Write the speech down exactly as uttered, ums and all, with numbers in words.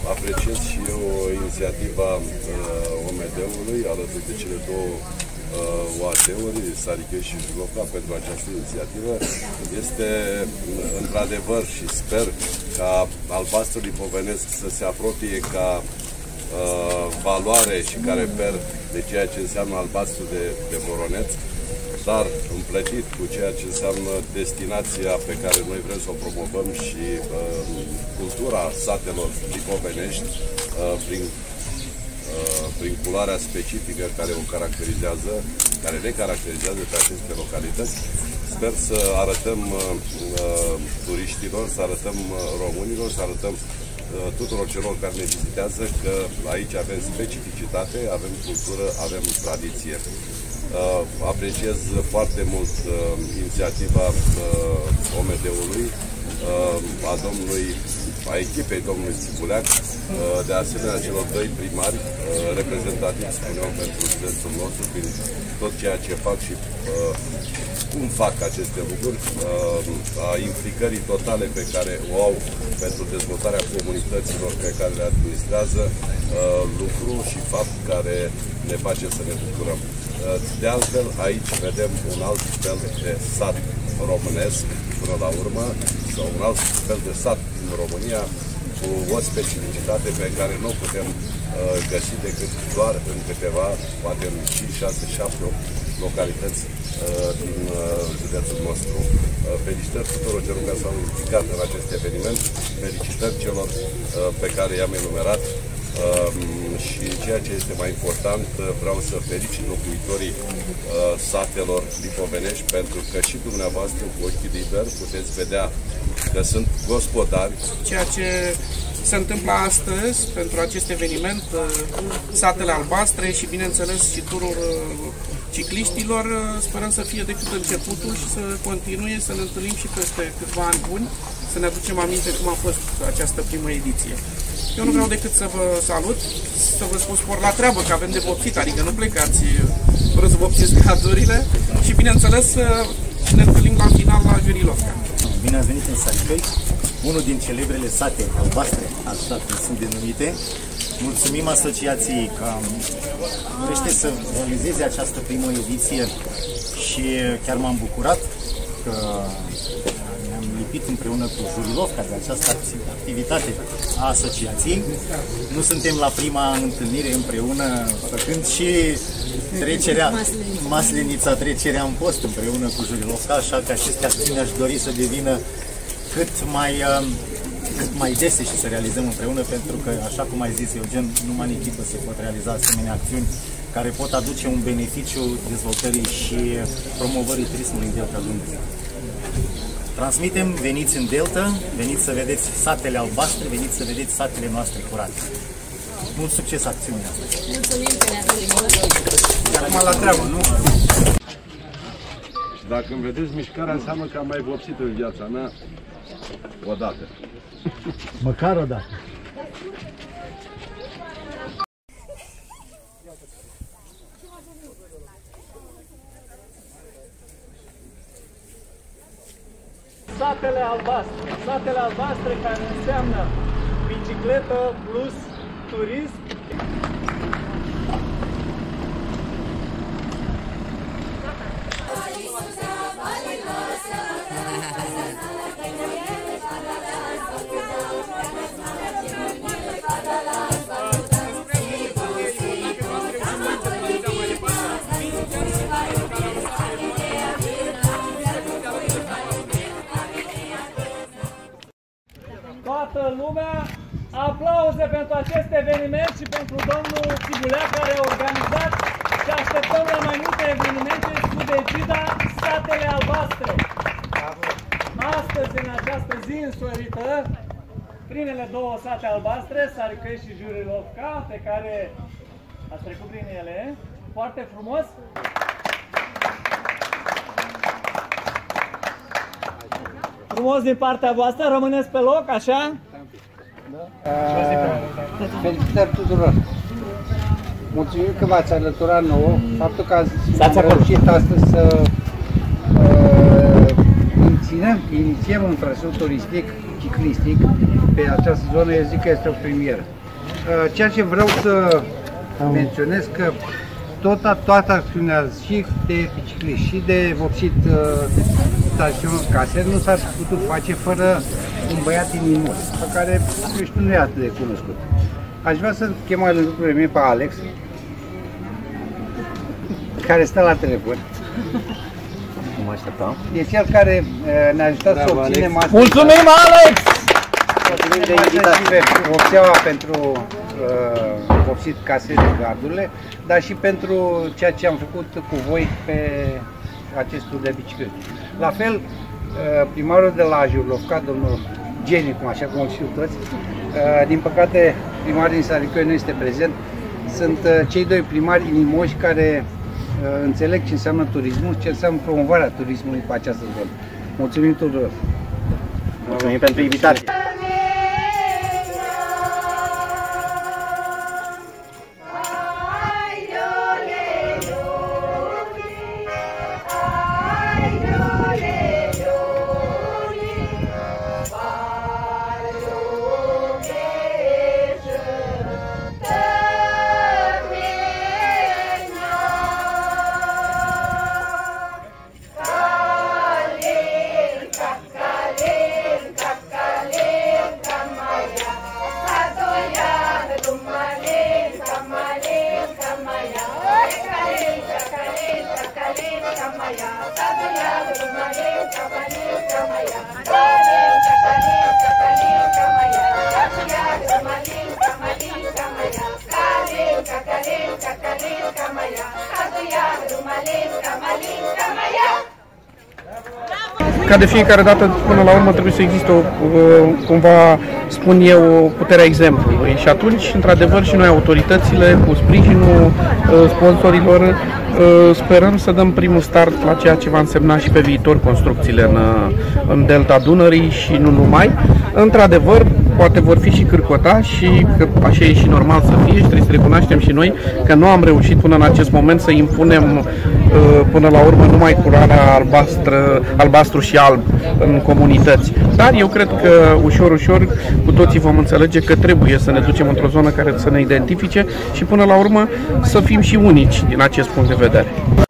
apreciez și eu inițiativa uh, O M D-ului alături de cele două uh, O A T-uri, Saricăi și Jurovca, pentru această inițiativă. Este într-adevăr și sper ca albastrul lipovenesc să se apropie ca uh, valoare și ca reper de ceea ce înseamnă albastru de, de Voroneț, dar împletit cu ceea ce înseamnă destinația pe care noi vrem să o promovăm și uh, cultura satelor lipovenești uh, prin, uh, prin culoarea specifică care o caracterizează, care le caracterizează pe aceste localități. Sper să arătăm uh, uh, turiștilor, să arătăm uh, românilor, să arătăm uh, tuturor celor care ne vizitează că aici avem specificitate, avem cultură, avem tradiție. Uh, apreciez foarte mult uh, inițiativa uh, O M D-ului, uh, a domnului, a echipei domnului Țibuleac, uh, de asemenea celor doi primari uh, reprezentativi, spuneau, pentru județul nostru, prin tot ceea ce fac și uh, cum fac aceste lucruri, uh, a implicării totale pe care o au pentru dezvoltarea comunităților pe care le administrează, uh, lucru și fapt care ne face să ne bucurăm. De altfel, aici vedem un alt fel de sat românesc, până la urmă, sau un alt fel de sat în România, cu o specificitate pe care nu o putem uh, găsi decât doar în câteva, poate în cinci, șase, șapte, opt localități uh, din uh, județul nostru. Uh, felicitări tuturor celor care s-au implicat în acest eveniment, felicitări celor uh, pe care i-am enumerat. Uh, și ceea ce este mai important, vreau să felicit locuitorii uh, satelor lipovenești, pentru că și dumneavoastră cu ochii liberi puteți vedea că sunt gospodari. Ceea ce se întâmplă astăzi pentru acest eveniment, uh, satele albastre și bineînțeles și turul uh, cicliștilor, uh, sperăm să fie decât începutul și să continue, să ne întâlnim și peste câțiva ani buni, să ne aducem aminte cum a fost această primă ediție. Eu nu vreau decât să vă salut, să vă spun spor la treabă, că avem de vopsit, adică nu plecați fără să vopsiți cazurile și, bineînțeles, să ne întâlnim la final la Jurilovca. Bine ați venit în Saricăi, unul din celebrele sate albastre, așa cum sunt denumite. Mulțumim asociației că dorește să realizeze această primă ediție și chiar m-am bucurat că ne-am lipit împreună cu Jurilovca de această activitate a asociației. Nu suntem la prima întâlnire împreună, făcând și trecerea, Maslenița, trecerea în post împreună cu Jurilovca, așa că aceste acțiuni aș dori să devină cât mai, cât mai dese și să realizăm împreună, pentru că, așa cum ai zis, Eugen, numai în echipă se pot realiza asemenea acțiuni care pot aduce un beneficiu dezvoltării și promovării turismului în Delta Dunării. Transmitem, veniți în Delta, veniți să vedeți satele albastre, veniți să vedeți satele noastre curate. Mult succes acțiunea asta! Mulțumim că ne-ați invitat! Acum la treabă, nu? Dacă îmi vedeți mișcarea, înseamnă că am mai vopsit în viața mea odată. Măcar odată! Satele albastre, satele albastre care înseamnă bicicletă plus turism. Toată lumea, aplauze pentru acest eveniment și pentru domnul Țibuleac care a organizat, și așteptăm la mai multe evenimente sub egida Satele Albastre. Astăzi, în această zi însorită, primele două sate albastre, Saricăi și Jurilovca, pe care ați trecut prin ele, foarte frumos. Frumos din partea voastră, rămâneți pe loc, așa? Da. Felicitări tuturor! Mulțumim că v-ați alăturat nouă, faptul că ați reușit astăzi să uh, inițiem un traseu turistic, ciclistic, pe această zonă, eu zic că este o premieră. ceea ce vreau să menționez că tot, toată acțiunea și de bicicliști și de vopsit staționul case nu s-ar putut face fără un băiat inimos, pe care, eu știu, nu e atât de cunoscut. Aș vrea să chem mai lucrurile mie pe Alex, care stă la telefon. Nu mă așteptam. E cel care ne-a ajutat să obținem asta. Mulțumim, Alex! Vopseaua pentru uh, vopsit casele, gardurile, dar și pentru ceea ce am făcut cu voi pe acest tur de biciclete. La fel, uh, primarul de la Jurlovca, domnul Geni, cum așa cum știu toți, uh, din păcate primarul din Săricoi nu este prezent. Sunt uh, cei doi primari inimoși care uh, înțeleg ce înseamnă turismul, ce înseamnă promovarea turismului pe această zonă. Mulțumim tuturor! Mulțumim pentru invitație! Ca de fiecare dată, până la urmă, trebuie să existe, o, cumva, spun eu, puterea exemplului. Și atunci, într-adevăr, și noi, autoritățile, cu sprijinul sponsorilor, sperăm să dăm primul start la ceea ce va însemna și pe viitor construcțiile în, în Delta Dunării și nu numai. Într-adevăr, poate vor fi și cârcotași și că așa e și normal să fie și trebuie să recunoaștem și noi că nu am reușit până în acest moment să impunem până la urmă numai culoarea albastră, albastru și alb în comunități. Dar eu cred că ușor, ușor cu toții vom înțelege că trebuie să ne ducem într-o zonă care să ne identifice și până la urmă să fim și unici din acest punct de vedere.